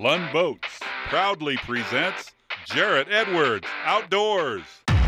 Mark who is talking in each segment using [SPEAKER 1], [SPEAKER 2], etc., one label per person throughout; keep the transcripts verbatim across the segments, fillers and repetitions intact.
[SPEAKER 1] Lund Boats proudly presents Jarrett Edwards Outdoors.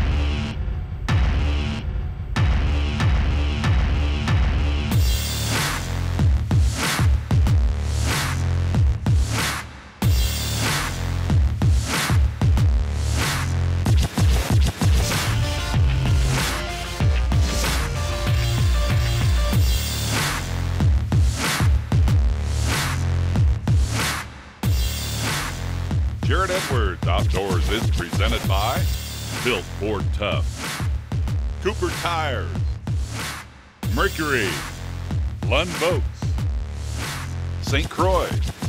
[SPEAKER 1] Jarrett Edwards Outdoors is presented by Built Ford Tough, Cooper Tires, Mercury, Lund Boats, Saint Croix,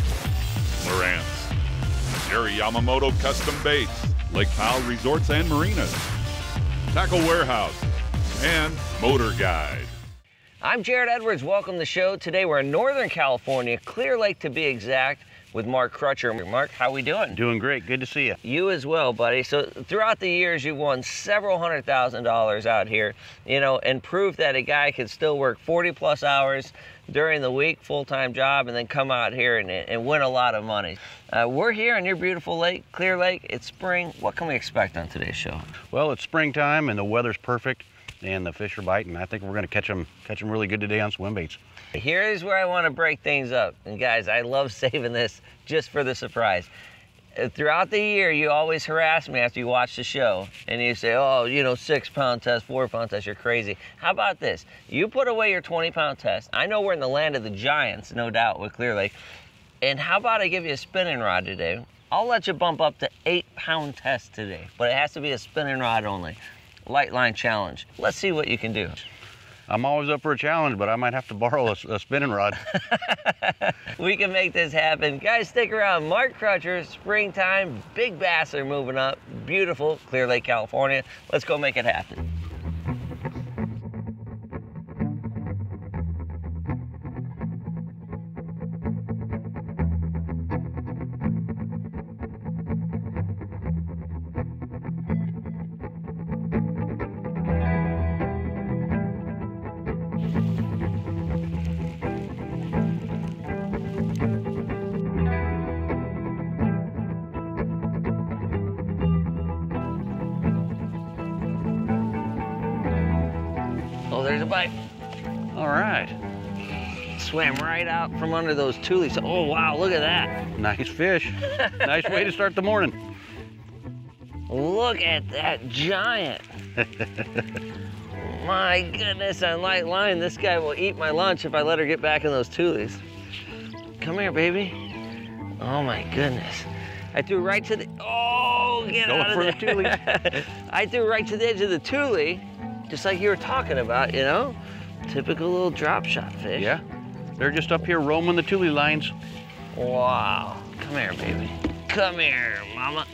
[SPEAKER 1] Lowrance, Jerry Yamamoto Custom Baits, Lake Powell Resorts and Marinas, Tackle Warehouse, and Motor Guide.
[SPEAKER 2] I'm Jarrett Edwards. Welcome to the show. Today we're in Northern California, Clear Lake to be exact, with Mark Crutcher. Mark, how we doing?
[SPEAKER 3] Doing great. Good to see you.
[SPEAKER 2] You as well, buddy. So throughout the years, you've won several hundred thousand dollars out here, you know, and proved that a guy could still work forty plus hours during the week, full-time job, and then come out here and, and win a lot of money. Uh, we're here on your beautiful lake, Clear Lake. It's spring. What can we expect on today's show?
[SPEAKER 3] Well, it's springtime and the weather's perfect and the fish are biting. I think we're going to catch them, catch them really good today on swim baits.
[SPEAKER 2] Here's where I want to break things up. And guys, I love saving this just for the surprise. Throughout the year, you always harass me after you watch the show. And you say, oh, you know, six pound test, four pound test, you're crazy. How about this? You put away your twenty pound test. I know we're in the land of the giants, no doubt, with Clear Lake. And how about I give you a spinning rod today? I'll let you bump up to eight pound test today, but it has to be a spinning rod only. Light line challenge. Let's see what you can do.
[SPEAKER 3] I'm always up for a challenge, but I might have to borrow a, a spinning rod.
[SPEAKER 2] We can make this happen. Guys, stick around. Mark Crutcher, springtime, big bass are moving up. Beautiful, Clear Lake, California. Let's go make it happen. Oh, there's a bite.
[SPEAKER 3] All right.
[SPEAKER 2] Swam right out from under those tulies. Oh, wow, look at that.
[SPEAKER 3] Nice fish. Nice way to start the morning.
[SPEAKER 2] Look at that giant. My goodness, on light line, this guy will eat my lunch if I let her get back in those tulies. Come here, baby. Oh my goodness. I threw right to the, oh, get
[SPEAKER 3] Going
[SPEAKER 2] out of
[SPEAKER 3] for
[SPEAKER 2] there.
[SPEAKER 3] the tulies.
[SPEAKER 2] I threw right to the edge of the tule, just like you were talking about, you know? Typical little drop shot fish.
[SPEAKER 3] Yeah, they're just up here roaming the tule lines.
[SPEAKER 2] Wow. Come here, baby. Come here, mama.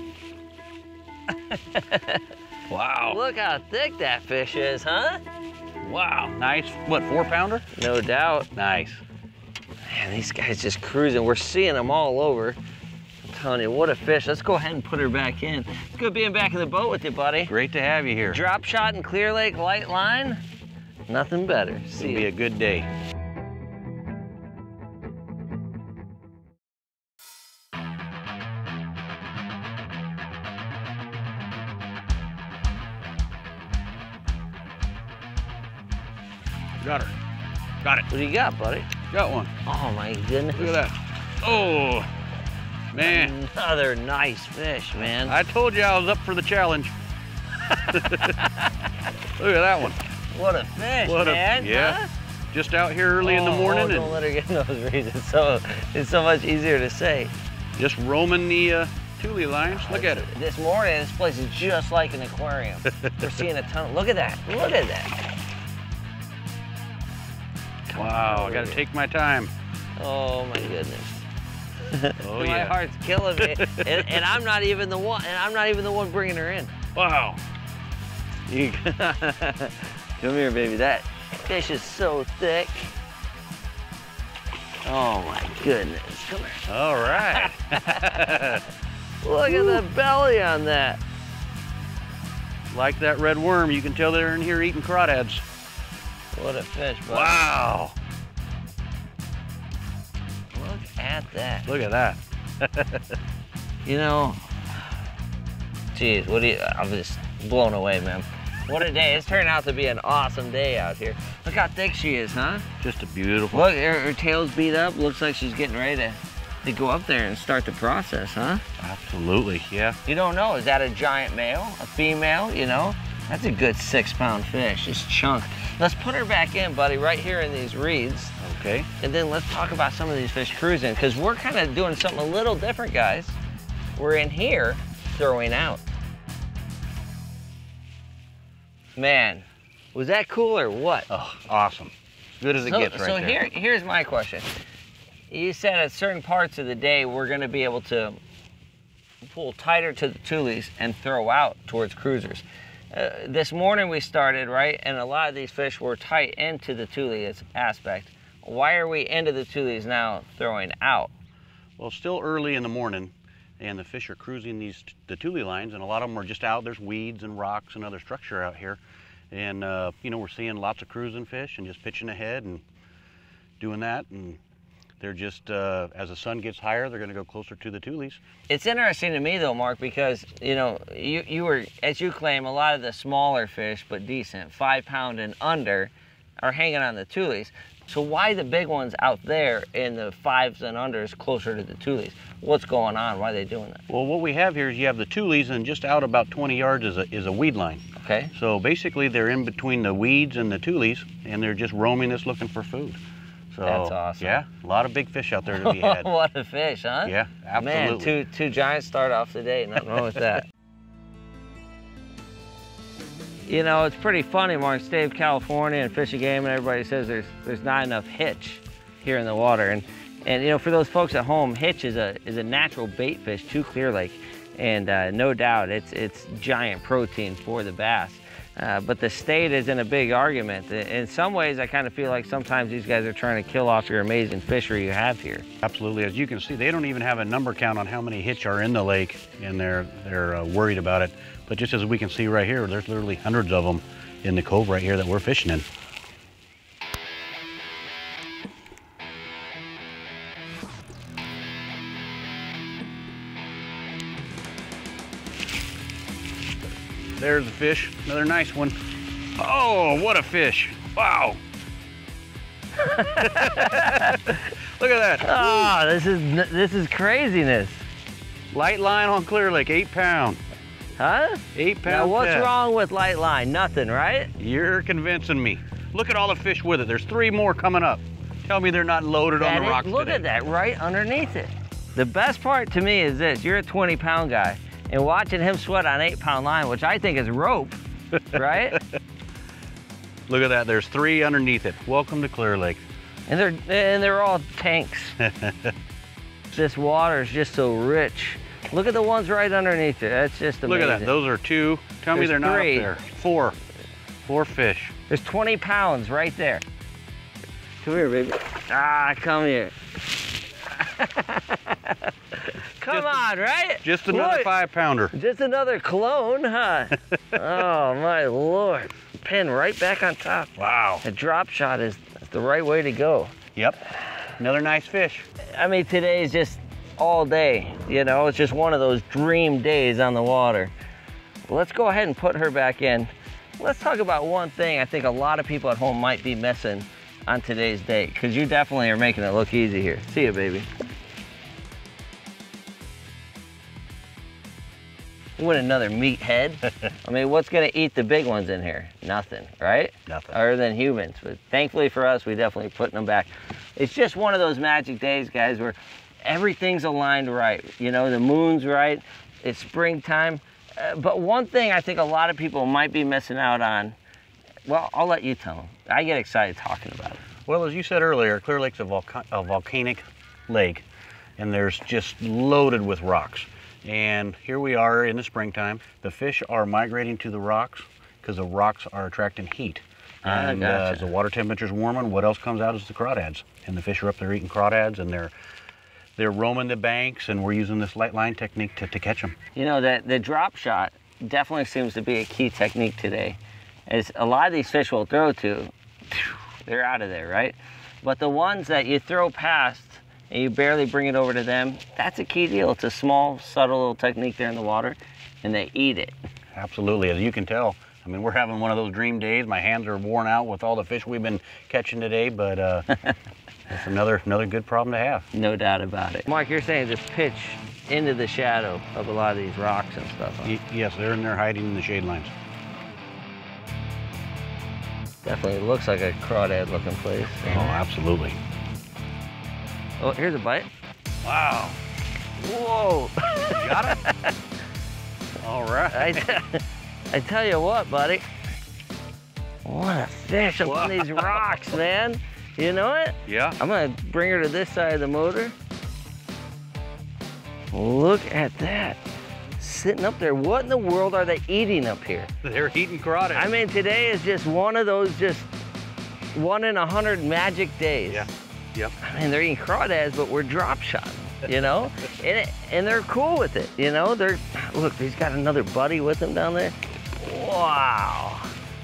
[SPEAKER 3] Wow.
[SPEAKER 2] Look how thick that fish is, huh?
[SPEAKER 3] Wow, nice. What, four pounder?
[SPEAKER 2] No doubt.
[SPEAKER 3] Nice.
[SPEAKER 2] Man, these guys just cruising. We're seeing them all over. I'm telling you, what a fish. Let's go ahead and put her back in. It's good being back in the boat with you, buddy.
[SPEAKER 3] Great to have you here.
[SPEAKER 2] Drop shot in Clear Lake, light line. Nothing better.
[SPEAKER 3] It's
[SPEAKER 2] See
[SPEAKER 3] gonna be
[SPEAKER 2] ya.
[SPEAKER 3] a good day. Got her. Got it.
[SPEAKER 2] What do you got, buddy?
[SPEAKER 3] Got one.
[SPEAKER 2] Oh my goodness.
[SPEAKER 3] Look at that. Oh, man.
[SPEAKER 2] Another nice fish, man.
[SPEAKER 3] I told you I was up for the challenge. Look at that one.
[SPEAKER 2] What a fish,
[SPEAKER 3] What a-
[SPEAKER 2] man.
[SPEAKER 3] yeah.
[SPEAKER 2] Huh?
[SPEAKER 3] Just out here early in the
[SPEAKER 2] Oh,
[SPEAKER 3] morning
[SPEAKER 2] oh, don't
[SPEAKER 3] and
[SPEAKER 2] let her get in those reeds. It's so, it's so much easier to say.
[SPEAKER 3] just roaming the uh, tule lines. Look at it.
[SPEAKER 2] This morning, this place is just like an aquarium. We're seeing a ton. Look at that. Look at that. Come
[SPEAKER 3] Wow,
[SPEAKER 2] on
[SPEAKER 3] I gotta
[SPEAKER 2] over
[SPEAKER 3] take my time.
[SPEAKER 2] here. Oh my goodness.
[SPEAKER 3] Oh
[SPEAKER 2] My
[SPEAKER 3] yeah.
[SPEAKER 2] heart's killing me, and, and I'm not even the one. And I'm not even the one bringing her in.
[SPEAKER 3] Wow.
[SPEAKER 2] You, come here, baby. That fish is so thick. Oh my goodness. Come here.
[SPEAKER 3] All right.
[SPEAKER 2] Look at the belly on that.
[SPEAKER 3] Like that red worm, you can tell they're in here eating crawdads.
[SPEAKER 2] What a fish, bud.
[SPEAKER 3] Wow.
[SPEAKER 2] Look at that.
[SPEAKER 3] Look at that.
[SPEAKER 2] You know, geez, what do you, I'm just blown away, man. What a day. It's turned out to be an awesome day out here. Look how thick she is, huh?
[SPEAKER 3] Just a beautiful.
[SPEAKER 2] Look, her, her tail's beat up. Looks like she's getting ready to, to go up there and start the process, huh?
[SPEAKER 3] Absolutely, yeah.
[SPEAKER 2] You don't know, is that a giant male, a female, you know? That's a good six pound fish, it's chunk. Let's put her back in, buddy, right here in these reeds.
[SPEAKER 3] Okay.
[SPEAKER 2] And then let's talk about some of these fish cruising, because we're kind of doing something a little different, guys. We're in here throwing out. Man, was that cool or what?
[SPEAKER 3] Oh, awesome. As good as it
[SPEAKER 2] so,
[SPEAKER 3] gets right
[SPEAKER 2] so
[SPEAKER 3] there.
[SPEAKER 2] So here, here's my question. You said at certain parts of the day, we're gonna be able to pull tighter to the tulies and throw out towards cruisers. Uh, this morning we started, right? And a lot of these fish were tight into the tule aspect. Why are we into the tulies now throwing out?
[SPEAKER 3] Well, still early in the morning, and the fish are cruising these the tule lines, and a lot of them are just out. There's weeds and rocks and other structure out here, and uh, you know, we're seeing lots of cruising fish and just pitching ahead and doing that, and they're just uh, as the sun gets higher, they're going to go closer to the tulies.
[SPEAKER 2] It's interesting to me though, Mark, because you know you you were, as you claim, a lot of the smaller fish but decent, five pound and under, are hanging on the tulies. So why the big ones out there in the fives and unders closer to the tulies? What's going on? Why are they doing that?
[SPEAKER 3] Well, what we have here is you have the tulies, and just out about twenty yards is a, is a weed line.
[SPEAKER 2] Okay.
[SPEAKER 3] So basically they're in between the weeds and the tulies, and they're just roaming this looking for food. So,
[SPEAKER 2] that's awesome.
[SPEAKER 3] Yeah, a lot of big fish out there to be had.
[SPEAKER 2] What a fish, huh?
[SPEAKER 3] Yeah, absolutely.
[SPEAKER 2] Man, two, two giants start off the day. Nothing wrong with that. You know, it's pretty funny, Mark. State of California and Fish and Game, and everybody says there's there's not enough hitch here in the water. And and you know, for those folks at home, hitch is a is a natural bait fish to Clear Lake, and uh, no doubt it's it's giant protein for the bass. Uh, but the state is in a big argument. In some ways, I kind of feel like sometimes these guys are trying to kill off your amazing fishery you have here.
[SPEAKER 3] Absolutely. As you can see, they don't even have a number count on how many hitch are in the lake, and they're they're uh, worried about it. But just as we can see right here, there's literally hundreds of them in the cove right here that we're fishing in. There's the fish, another nice one. Oh, what a fish. Wow. Look at that.
[SPEAKER 2] Oh, this is this is craziness.
[SPEAKER 3] Light line on Clear Lake, eight pound.
[SPEAKER 2] Huh?
[SPEAKER 3] Eight pound.
[SPEAKER 2] Now what's
[SPEAKER 3] test.
[SPEAKER 2] wrong with light line? Nothing, right?
[SPEAKER 3] You're convincing me. Look at all the fish with it. There's three more coming up. Tell me they're not loaded
[SPEAKER 2] That
[SPEAKER 3] on the
[SPEAKER 2] is-
[SPEAKER 3] rocks
[SPEAKER 2] Look
[SPEAKER 3] today.
[SPEAKER 2] at that right underneath it. The best part to me is this: you're a twenty pound guy, and watching him sweat on eight pound line, which I think is rope, right?
[SPEAKER 3] Look at that. There's three underneath it. Welcome to Clear Lake.
[SPEAKER 2] And they're and they're all tanks. This water is just so rich. Look at the ones right underneath it. That's just amazing.
[SPEAKER 3] Look at that. Those are two. Tell me
[SPEAKER 2] There's
[SPEAKER 3] they're not up
[SPEAKER 2] three.
[SPEAKER 3] there. Four. Four fish.
[SPEAKER 2] There's twenty pounds right there. Come here, baby. Ah, come here. Come
[SPEAKER 3] Just-
[SPEAKER 2] on, right?
[SPEAKER 3] Just another
[SPEAKER 2] Look,
[SPEAKER 3] five pounder.
[SPEAKER 2] Just another clone, huh? Oh, my Lord. Pin right back on top.
[SPEAKER 3] Wow.
[SPEAKER 2] A drop shot is the right way to go.
[SPEAKER 3] Yep. Another nice fish.
[SPEAKER 2] I mean, today is just all day, you know? It's just one of those dream days on the water. Let's go ahead and put her back in. Let's talk about one thing I think a lot of people at home might be missing on today's date, because you definitely are making it look easy here. See ya, baby. What another meathead. I mean, what's gonna eat the big ones in here? Nothing, right?
[SPEAKER 3] Nothing.
[SPEAKER 2] Other than humans. But thankfully for us, we definitely putting them back. It's just one of those magic days, guys, where everything's aligned right. You know, the moon's right, it's springtime. Uh, but one thing I think a lot of people might be missing out on, well, I'll let you tell them. I get excited talking about it.
[SPEAKER 3] Well, as you said earlier, Clear Lake's a, volca a volcanic lake, and there's just loaded with rocks. And here we are in the springtime. The fish are migrating to the rocks because the rocks are attracting heat.
[SPEAKER 2] Ah,
[SPEAKER 3] And uh,
[SPEAKER 2] gotcha.
[SPEAKER 3] as the water temperature's warming, what else comes out is the crawdads. And the fish are up there eating crawdads, and they're they're roaming the banks, and we're using this light line technique to, to catch them.
[SPEAKER 2] You know, that the drop shot definitely seems to be a key technique today. As a lot of these fish will throw to, they're out of there, right? But the ones that you throw past and you barely bring it over to them, that's a key deal. It's a small, subtle little technique there in the water, and they eat it.
[SPEAKER 3] Absolutely, as you can tell. I mean, we're having one of those dream days. My hands are worn out with all the fish we've been catching today, but uh, it's another another good problem to have.
[SPEAKER 2] No doubt about it. Mark, you're saying just pitch into the shadow of a lot of these rocks and stuff, huh?
[SPEAKER 3] Y yes, they're in there hiding in the shade lines.
[SPEAKER 2] Definitely looks like a crawdad looking place.
[SPEAKER 3] Oh, absolutely.
[SPEAKER 2] Oh, here's a bite.
[SPEAKER 3] Wow.
[SPEAKER 2] Whoa.
[SPEAKER 3] You got it? All right.
[SPEAKER 2] I, t I tell you what, buddy. What a fish up on these rocks, man. You know it?
[SPEAKER 3] Yeah.
[SPEAKER 2] I'm gonna bring her to this side of the motor. Look at that. Sitting up there. What in the world are they eating up here?
[SPEAKER 3] They're eating crawdad.
[SPEAKER 2] I mean, today is just one of those just one in a hundred magic days.
[SPEAKER 3] Yeah. Yep.
[SPEAKER 2] I mean, they're eating crawdads, but we're drop shotting, you know? and, it, and they're cool with it, you know? They're, look, he's got another buddy with him down there. Wow.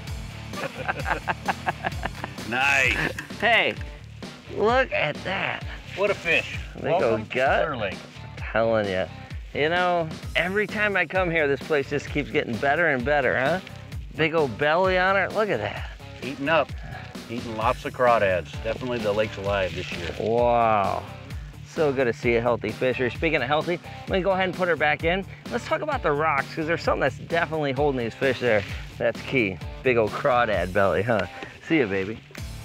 [SPEAKER 3] Nice.
[SPEAKER 2] Hey, look at that.
[SPEAKER 3] What a fish.
[SPEAKER 2] They go
[SPEAKER 3] Welcome to
[SPEAKER 2] gut.
[SPEAKER 3] Clear Lake.
[SPEAKER 2] Telling you. You know, every time I come here, this place just keeps getting better and better, huh? Big old belly on it. Look at that.
[SPEAKER 3] Eating up. Eating lots of crawdads. Definitely the lake's alive this year.
[SPEAKER 2] Wow. So good to see a healthy fisher. Speaking of healthy, I'm gonna go ahead and put her back in. Let's talk about the rocks, because there's something that's definitely holding these fish there. That's key. Big old crawdad belly, huh? See ya, baby.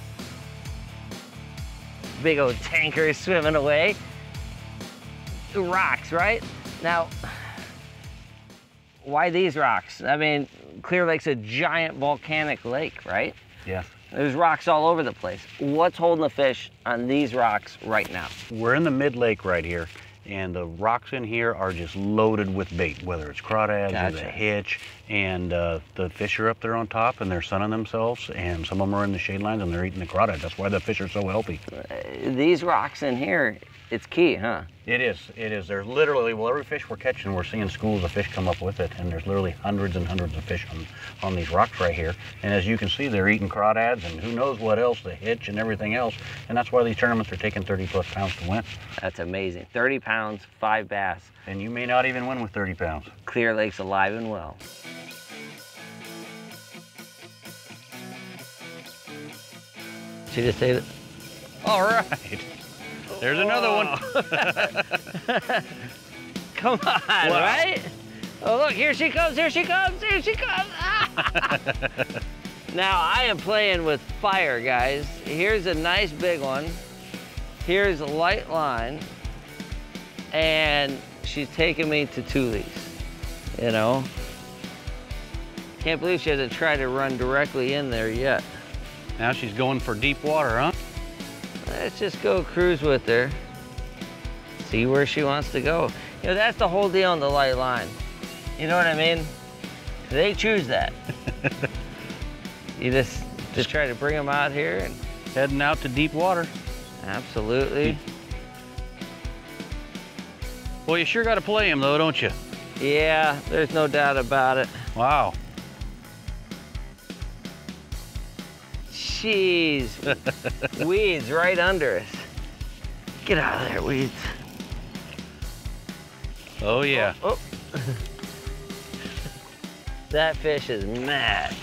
[SPEAKER 2] Big old tanker swimming away. The rocks, right? Now, why these rocks? I mean, Clear Lake's a giant volcanic lake, right?
[SPEAKER 3] Yes.
[SPEAKER 2] There's rocks all over the place. What's holding the fish on these rocks right now?
[SPEAKER 3] We're in the mid-lake right here, and the rocks in here are just loaded with bait, whether it's crawdads or the
[SPEAKER 2] Gotcha.
[SPEAKER 3] hitch, and uh, the fish are up there on top, and they're sunning themselves, and some of them are in the shade lines, and they're eating the crawdad. That's why the fish are so healthy.
[SPEAKER 2] Uh, these rocks in here, it's key, huh?
[SPEAKER 3] It is, it is. There's literally, well, every fish we're catching, we're seeing schools of fish come up with it, and there's literally hundreds and hundreds of fish on, on these rocks right here. And as you can see, they're eating crawdads and who knows what else, the hitch and everything else. And that's why these tournaments are taking thirty plus pounds to win.
[SPEAKER 2] That's amazing. thirty pounds, five bass.
[SPEAKER 3] And you may not even win with thirty pounds.
[SPEAKER 2] Clear Lake's alive and well. Did you just say that?
[SPEAKER 3] All right. There's another one.
[SPEAKER 2] Come on,
[SPEAKER 3] Wow.
[SPEAKER 2] right? Oh, look, here she comes, here she comes, here she comes. Now, I am playing with fire, guys. Here's a nice big one. Here's a light line. And she's taking me to Tulies, you know? Can't believe she hasn't tried to run directly in there yet.
[SPEAKER 3] Now she's going for deep water, huh?
[SPEAKER 2] Let's just go cruise with her. See where she wants to go. You know, that's the whole deal on the light line. You know what I mean? They choose that. You just, just try to bring them out here and
[SPEAKER 3] Heading out to deep water.
[SPEAKER 2] absolutely.
[SPEAKER 3] Well, you sure got to play him though, don't you?
[SPEAKER 2] Yeah, there's no doubt about it.
[SPEAKER 3] Wow.
[SPEAKER 2] Jeez. Weeds right under us. Get out of there, weeds.
[SPEAKER 3] Oh yeah.
[SPEAKER 2] Oh. That fish is mad.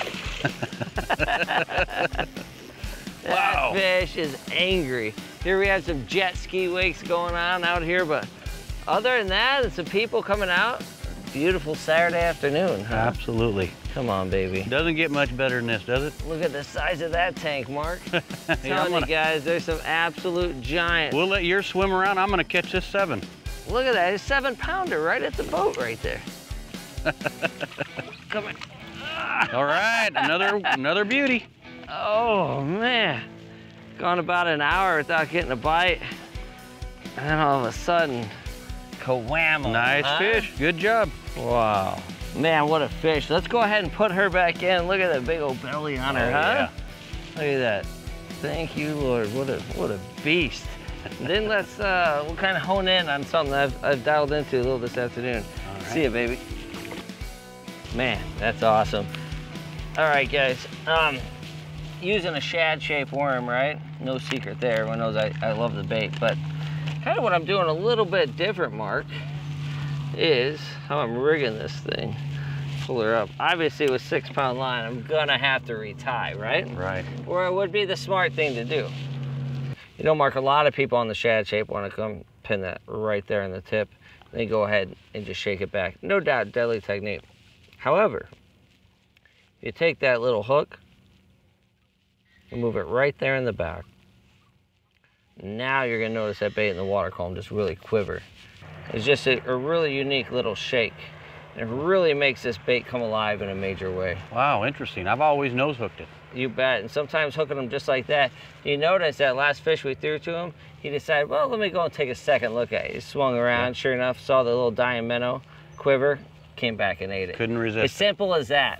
[SPEAKER 2] That
[SPEAKER 3] Wow.
[SPEAKER 2] fish is angry. Here we have some jet ski wakes going on out here, but other than that, and some people coming out. Beautiful Saturday afternoon, huh?
[SPEAKER 3] Absolutely.
[SPEAKER 2] Come on, baby.
[SPEAKER 3] Doesn't get much better than this, does it?
[SPEAKER 2] Look at the size of that tank, Mark.
[SPEAKER 3] Yeah, I'm
[SPEAKER 2] Telling
[SPEAKER 3] gonna-
[SPEAKER 2] you guys, there's some absolute giants.
[SPEAKER 3] We'll let yours swim around. I'm gonna catch this seven.
[SPEAKER 2] Look at that, a seven pounder right at the boat right there. Come here.
[SPEAKER 3] All right, another another beauty.
[SPEAKER 2] Oh man, gone about an hour without getting a bite. And then all of a sudden, kawammo.
[SPEAKER 3] Nice
[SPEAKER 2] huh?
[SPEAKER 3] fish. Good job.
[SPEAKER 2] Wow. Man, what a fish. Let's go ahead and put her back in. Look at that big old belly on her,
[SPEAKER 3] Oh,
[SPEAKER 2] huh?
[SPEAKER 3] yeah.
[SPEAKER 2] Look at that. Thank you, Lord. What a what a beast. Then let's uh, we'll kind of hone in on something I've, I've dialed into a little this afternoon.
[SPEAKER 3] All right.
[SPEAKER 2] See ya, baby. Man, that's awesome. All right, guys. Um, using a shad-shaped worm, right? No secret there. Everyone knows I, I love the bait, but Kind of what I'm doing a little bit different, Mark, is how I'm rigging this thing. Pull her up. Obviously with six pound line, I'm gonna have to retie, right?
[SPEAKER 3] Right.
[SPEAKER 2] Or it would be the smart thing to do. You know, Mark, a lot of people on the shad shape want to come pin that right there in the tip. Then go ahead and just shake it back. No doubt, deadly technique. However, you take that little hook and move it right there in the back. Now you're gonna notice that bait in the water column just really quiver. It's just a, a really unique little shake. And it really makes this bait come alive in a major way.
[SPEAKER 3] Wow, interesting. I've always nose hooked it.
[SPEAKER 2] You bet. And sometimes hooking them just like that. You notice that last fish we threw to him, he decided, well, let me go and take a second look at it. He swung around, yeah. Sure enough, saw the little dying minnow quiver, came back and ate it.
[SPEAKER 3] Couldn't resist.
[SPEAKER 2] As simple as that.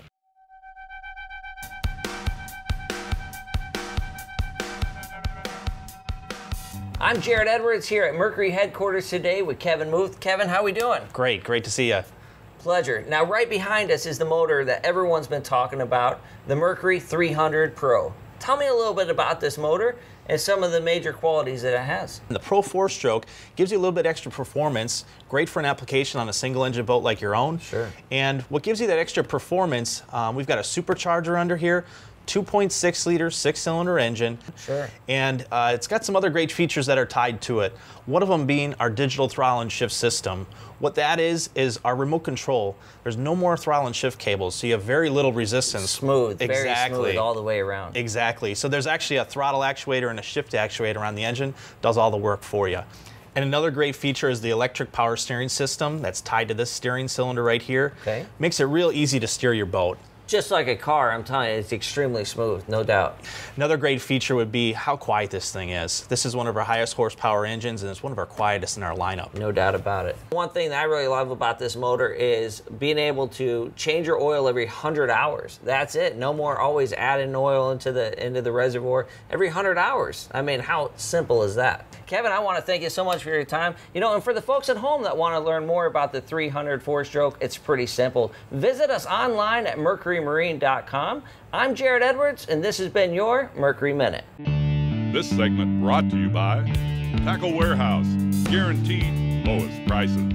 [SPEAKER 2] I'm Jarrett Edwards here at Mercury headquarters today with Kevin Muth. Kevin, how we doing?
[SPEAKER 4] Great, great to see you.
[SPEAKER 2] Pleasure. Now, right behind us is the motor that everyone's been talking about, the Mercury three hundred Pro. Tell me a little bit about this motor and some of the major qualities that it has.
[SPEAKER 4] The Pro four stroke gives you a little bit extra performance, great for an application on a single engine boat like your own.
[SPEAKER 2] Sure.
[SPEAKER 4] And what gives you that extra performance, um, we've got a supercharger under here, two point six liter, six cylinder engine.
[SPEAKER 2] Sure.
[SPEAKER 4] And uh, it's got some other great features that are tied to it. One of them being our digital throttle and shift system. What that is, is our remote control. There's no more throttle and shift cables, so you have very little resistance.
[SPEAKER 2] Smooth,
[SPEAKER 4] exactly.
[SPEAKER 2] Very smooth all the way around.
[SPEAKER 4] Exactly. So there's actually a throttle actuator and a shift actuator on the engine, does all the work for you. And another great feature is the electric power steering system that's tied to this steering cylinder right here.
[SPEAKER 2] Okay.
[SPEAKER 4] Makes it real easy to steer your boat.
[SPEAKER 2] Just like a car, I'm telling you, it's extremely smooth, no doubt.
[SPEAKER 4] Another great feature would be how quiet this thing is. This is one of our highest horsepower engines, and it's one of our quietest in our lineup.
[SPEAKER 2] No doubt about it. One thing that I really love about this motor is being able to change your oil every one hundred hours. That's it. No more always adding oil into the into the reservoir every one hundred hours. I mean, how simple is that? Kevin, I want to thank you so much for your time. You know, and for the folks at home that want to learn more about the three hundred four-stroke, it's pretty simple. Visit us online at mercury marine dot com. I'm Jarrett Edwards, and this has been your Mercury Minute.
[SPEAKER 1] This segment brought to you by Tackle Warehouse, guaranteed lowest prices.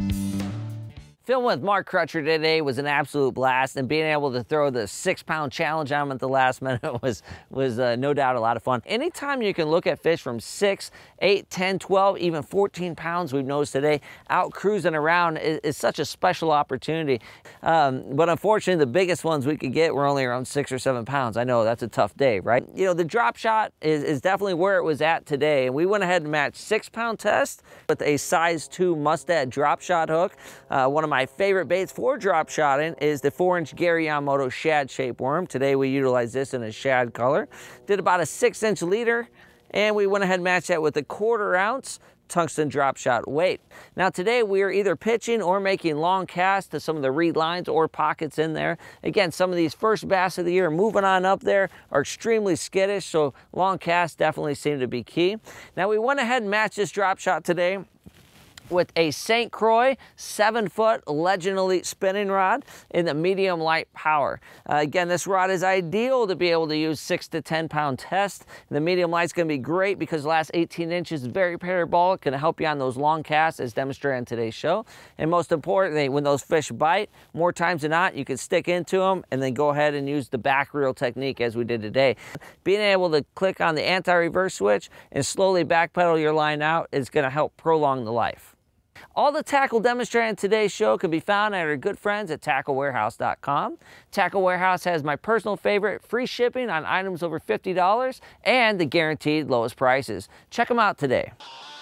[SPEAKER 2] Filming with Mark Crutcher today was an absolute blast, and being able to throw the six pound challenge on him at the last minute was, was uh, no doubt a lot of fun. Anytime you can look at fish from six, eight, ten, twelve, even fourteen pounds, we've noticed today, out cruising around is, is such a special opportunity. Um, but unfortunately, the biggest ones we could get were only around six or seven pounds. I know that's a tough day, right? You know, the drop shot is, is definitely where it was at today, and we went ahead and matched six pound test with a size two mustad drop shot hook. Uh, one of my favorite baits for drop shotting is the four inch Gary Yamamoto shad shape worm. Today we utilize this in a shad color. Did about a six inch leader, and we went ahead and matched that with a quarter ounce tungsten drop shot weight. Now today we are either pitching or making long casts to some of the reed lines or pockets in there. Again, some of these first bass of the year moving on up there are extremely skittish, so long casts definitely seem to be key. Now we went ahead and matched this drop shot today with a Saint Croix seven foot Legend Elite spinning rod in the medium light power. Uh, again, this rod is ideal to be able to use six to ten pound test. The medium light's gonna be great because the last eighteen inches is very parabolic, gonna help you on those long casts as demonstrated in today's show. And most importantly, when those fish bite, more times than not, you can stick into them and then go ahead and use the back reel technique as we did today. Being able to click on the anti-reverse switch and slowly backpedal your line out is gonna help prolong the life. All the tackle demonstrated in today's show can be found at our good friends at tackle warehouse dot com. Tackle Warehouse has my personal favorite, free shipping on items over fifty dollars and the guaranteed lowest prices. Check them out today.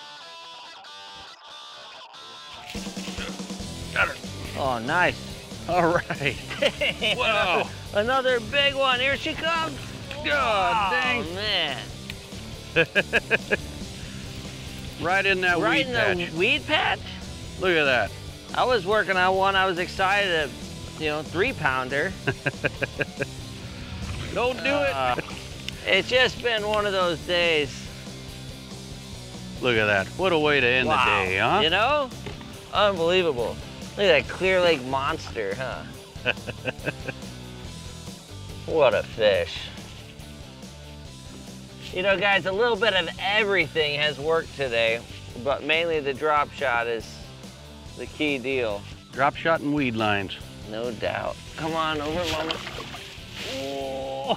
[SPEAKER 3] Got her.
[SPEAKER 2] Oh, nice.
[SPEAKER 3] All right. Wow.
[SPEAKER 2] Another big one. Here she comes.
[SPEAKER 3] God
[SPEAKER 2] oh,
[SPEAKER 3] dang.
[SPEAKER 2] man.
[SPEAKER 3] Right in that
[SPEAKER 2] right
[SPEAKER 3] weed
[SPEAKER 2] in
[SPEAKER 3] patch.
[SPEAKER 2] the weed patch?
[SPEAKER 3] Look at that.
[SPEAKER 2] I was working on one. I was excited to, you know, three pounder.
[SPEAKER 3] Don't do
[SPEAKER 2] uh,
[SPEAKER 3] it.
[SPEAKER 2] It's just been one of those days.
[SPEAKER 3] Look at that. What a way to end
[SPEAKER 2] wow.
[SPEAKER 3] the day, huh?
[SPEAKER 2] You know? Unbelievable. Look at that Clear Lake monster, huh? What a fish. You know, guys, a little bit of everything has worked today. but mainly the drop shot is the key deal.
[SPEAKER 3] Drop shot and weed lines.
[SPEAKER 2] No doubt. Come on over, mama. Oh.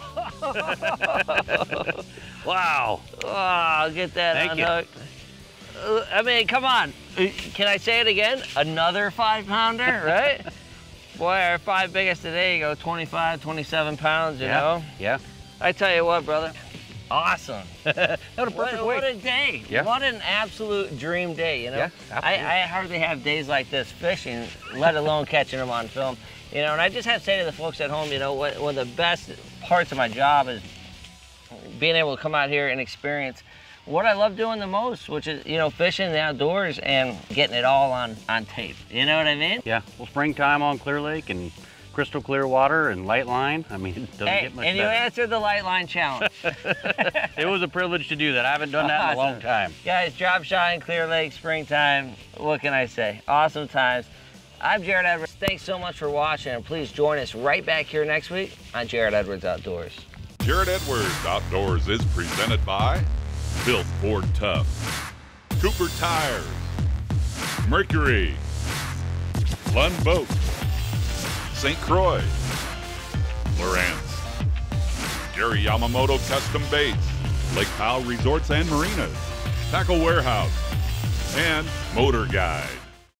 [SPEAKER 3] Wow.
[SPEAKER 2] Oh, get that
[SPEAKER 3] Thank
[SPEAKER 2] unhooked. Uh, I mean, come on. Can I say it again? Another five pounder, right? Boy, our five biggest today go twenty-five, twenty-seven pounds, you
[SPEAKER 3] yeah.
[SPEAKER 2] know?
[SPEAKER 3] Yeah.
[SPEAKER 2] I tell you what, brother. Awesome.
[SPEAKER 3] That was a perfect
[SPEAKER 2] what,
[SPEAKER 3] way.
[SPEAKER 2] what a day.
[SPEAKER 3] Yeah.
[SPEAKER 2] What an absolute dream day, you know?
[SPEAKER 3] Yeah,
[SPEAKER 2] I,
[SPEAKER 3] absolutely.
[SPEAKER 2] I hardly have days like this fishing, let alone catching them on film. You know, and I just have to say to the folks at home, you know, what, one of the best parts of my job is being able to come out here and experience what I love doing the most, which is, you know, fishing in the outdoors and getting it all on, on tape. You know what I mean?
[SPEAKER 3] Yeah. Well, springtime on Clear Lake and crystal clear water and light line. I mean, it doesn't
[SPEAKER 2] Hey,
[SPEAKER 3] get much
[SPEAKER 2] and
[SPEAKER 3] better.
[SPEAKER 2] you answered the light line challenge.
[SPEAKER 3] It was a privilege to do that. I haven't done that in a long
[SPEAKER 2] Awesome.
[SPEAKER 3] time.
[SPEAKER 2] Guys, drop shot in Clear Lake, springtime. What can I say? Awesome times. I'm Jarrett Edwards. Thanks so much for watching, and please join us right back here next week on Jarrett Edwards Outdoors.
[SPEAKER 1] Jarrett Edwards Outdoors is presented by Built Ford Tough, Cooper Tires, Mercury, Lund Boats, Saint Croix, Lowrance, Gary Yamamoto Custom Baits, Lake Powell Resorts and Marinas, Tackle Warehouse, and Motor Guide.